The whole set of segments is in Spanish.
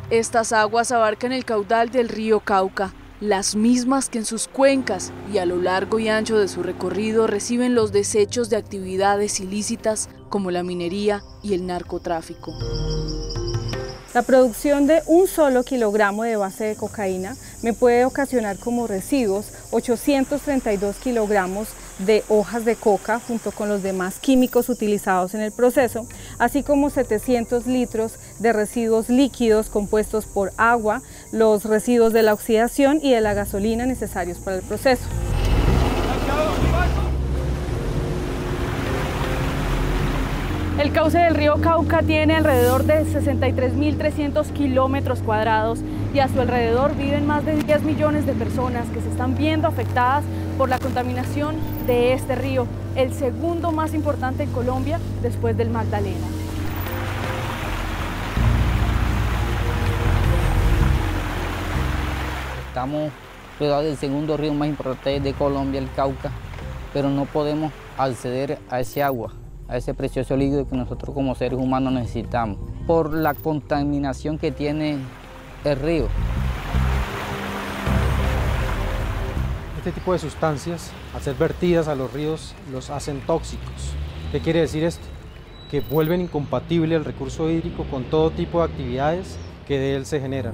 Estas aguas abarcan el caudal del río Cauca, las mismas que en sus cuencas y a lo largo y ancho de su recorrido reciben los desechos de actividades ilícitas como la minería y el narcotráfico. La producción de un solo kilogramo de base de cocaína me puede ocasionar como residuos 832 kilogramos de hojas de coca junto con los demás químicos utilizados en el proceso, así como 700 litros de residuos líquidos compuestos por agua, los residuos de la oxidación y de la gasolina necesarios para el proceso. El cauce del río Cauca tiene alrededor de 63.300 kilómetros cuadrados y a su alrededor viven más de 10 millones de personas que se están viendo afectadas por la contaminación de este río, el segundo más importante en Colombia después del Magdalena. Estamos rodeados del segundo río más importante de Colombia, el Cauca, pero no podemos acceder a ese agua, a ese precioso líquido que nosotros como seres humanos necesitamos, por la contaminación que tiene el río. Este tipo de sustancias, al ser vertidas a los ríos, los hacen tóxicos. ¿Qué quiere decir esto? Que vuelven incompatible el recurso hídrico con todo tipo de actividades que de él se generan.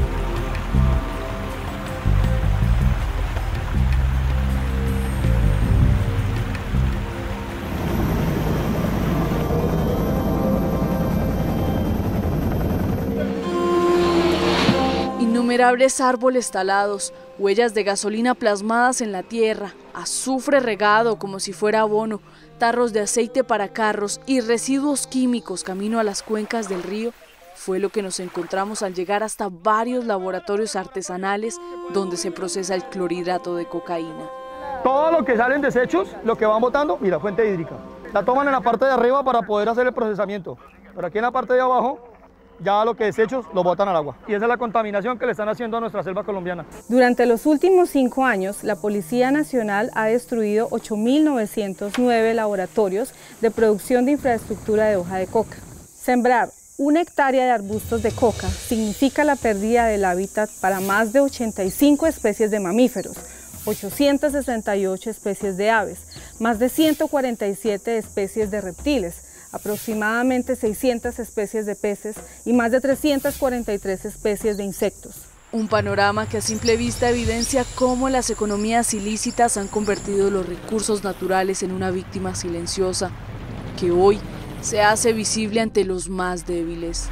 Innumerables árboles talados, huellas de gasolina plasmadas en la tierra, azufre regado como si fuera abono, tarros de aceite para carros y residuos químicos camino a las cuencas del río, fue lo que nos encontramos al llegar hasta varios laboratorios artesanales donde se procesa el clorhidrato de cocaína. Todo lo que salen desechos, lo que van botando, mira, fuente hídrica. La toman en la parte de arriba para poder hacer el procesamiento, pero aquí en la parte de abajo ya lo que desechos lo botan al agua. Y esa es la contaminación que le están haciendo a nuestra selva colombiana. Durante los últimos 5 años, la Policía Nacional ha destruido 8.909 laboratorios de producción de infraestructura de hoja de coca. Sembrar 1 hectárea de arbustos de coca significa la pérdida del hábitat para más de 85 especies de mamíferos, 868 especies de aves, más de 147 especies de reptiles, aproximadamente 600 especies de peces y más de 343 especies de insectos. Un panorama que a simple vista evidencia cómo las economías ilícitas han convertido los recursos naturales en una víctima silenciosa, que hoy se hace visible ante los más débiles.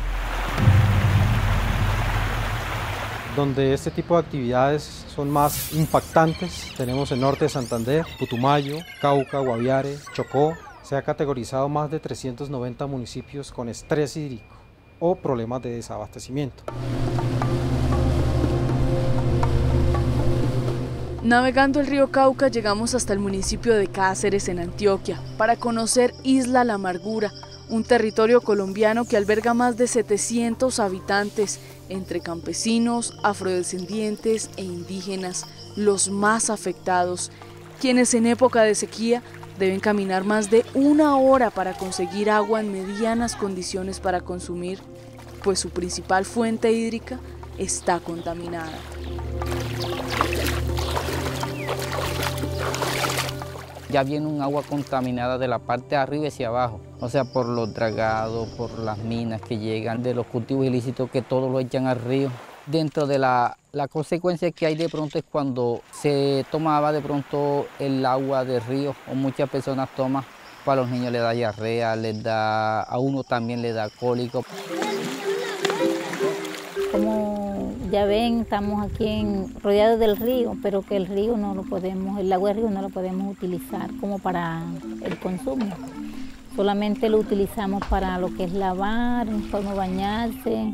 Donde este tipo de actividades son más impactantes, tenemos el norte de Santander, Putumayo, Cauca, Guaviare, Chocó. Se ha categorizado más de 390 municipios con estrés hídrico o problemas de desabastecimiento. Navegando el río Cauca llegamos hasta el municipio de Cáceres en Antioquia para conocer Isla La Amargura, un territorio colombiano que alberga más de 700 habitantes, entre campesinos, afrodescendientes e indígenas, los más afectados, quienes en época de sequía deben caminar más de 1 hora para conseguir agua en medianas condiciones para consumir, pues su principal fuente hídrica está contaminada. Ya viene un agua contaminada de la parte de arriba hacia abajo, o sea, por los dragados, por las minas que llegan, de los cultivos ilícitos que todo lo echan al río. Dentro de la consecuencia que hay de pronto es cuando se tomaba de pronto el agua del río, o muchas personas toman, para los niños les da diarrea, a uno también le da cólico. Como ya ven, estamos aquí rodeados del río, pero que el río no lo podemos, el agua del río no lo podemos utilizar como para el consumo. Solamente lo utilizamos para lo que es lavar, para bañarse.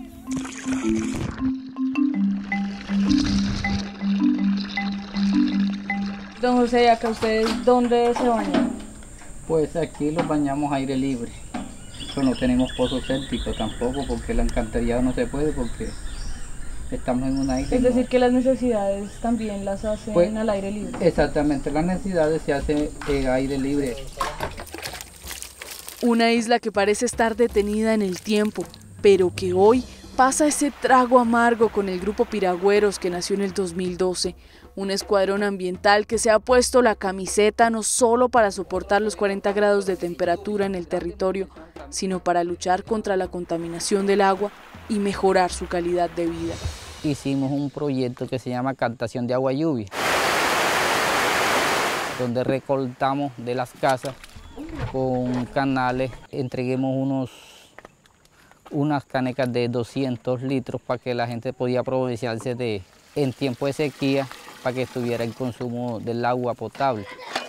Don José, acá ustedes, ¿dónde se bañan? Pues aquí los bañamos aire libre, pero no tenemos pozo séptico tampoco, porque el alcantarillado no se puede, porque estamos en una isla. Es decir, que las necesidades también las hacen pues, al aire libre. Exactamente, las necesidades se hacen aire libre. Una isla que parece estar detenida en el tiempo, pero que hoy pasa ese trago amargo con el grupo Piragüeros que nació en el 2012, un escuadrón ambiental que se ha puesto la camiseta no solo para soportar los 40 grados de temperatura en el territorio, sino para luchar contra la contaminación del agua y mejorar su calidad de vida. Hicimos un proyecto que se llama captación de agua lluvia, donde recolectamos de las casas con canales, entreguemos unas canecas de 200 litros para que la gente podía aprovecharse en tiempo de sequía para que estuviera el consumo del agua potable.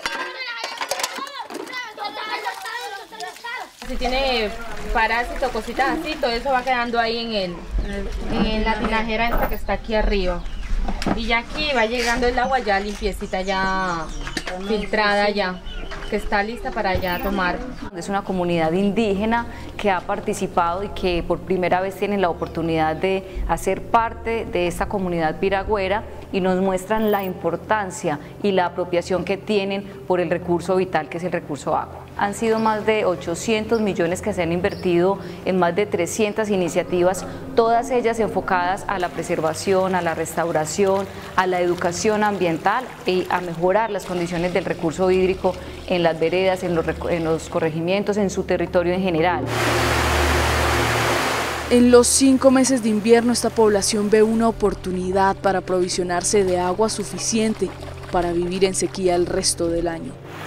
Si tiene parásitos, cositas así, todo eso va quedando ahí en la tinajera esta que está aquí arriba. Y ya aquí va llegando el agua ya limpiecita, ya filtrada ya, que está lista para ya tomar. Es una comunidad indígena que ha participado y que por primera vez tienen la oportunidad de hacer parte de esta comunidad piragüera y nos muestran la importancia y la apropiación que tienen por el recurso vital que es el recurso agua. Han sido más de 800 millones que se han invertido en más de 300 iniciativas, todas ellas enfocadas a la preservación, a la restauración, a la educación ambiental y a mejorar las condiciones del recurso hídrico en las veredas, en los corregimientos, en su territorio en general. En los 5 meses de invierno esta población ve una oportunidad para aprovisionarse de agua suficiente para vivir en sequía el resto del año.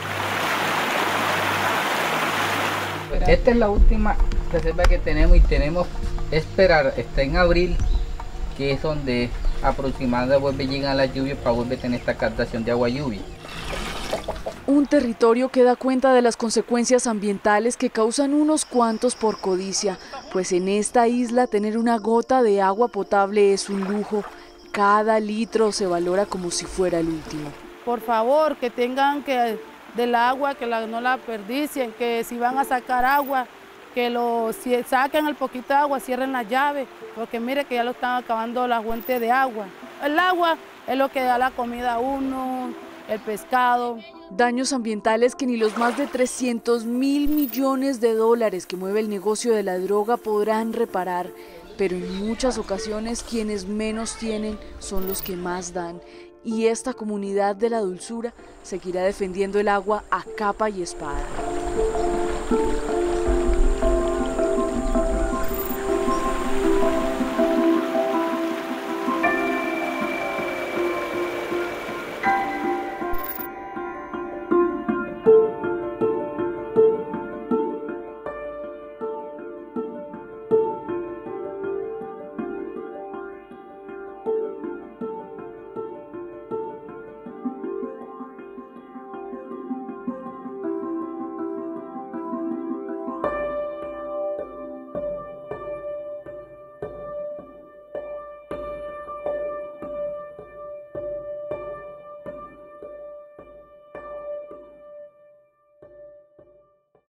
Esta es la última reserva que tenemos y tenemos que esperar, está en abril, que es donde aproximadamente vuelve llegan las lluvias para volver a tener esta captación de agua lluvia. Un territorio que da cuenta de las consecuencias ambientales que causan unos cuantos por codicia, pues en esta isla tener una gota de agua potable es un lujo. Cada litro se valora como si fuera el último. Por favor, que tengan del agua, que no la desperdicien, que si van a sacar agua, que si saquen el poquito de agua, cierren la llave, porque mire que ya lo están acabando la fuente de agua. El agua es lo que da la comida a uno, el pescado. Daños ambientales que ni los más de 300.000 millones de dólares que mueve el negocio de la droga podrán reparar, pero en muchas ocasiones quienes menos tienen son los que más dan. Y esta comunidad de la dulzura seguirá defendiendo el agua a capa y espada.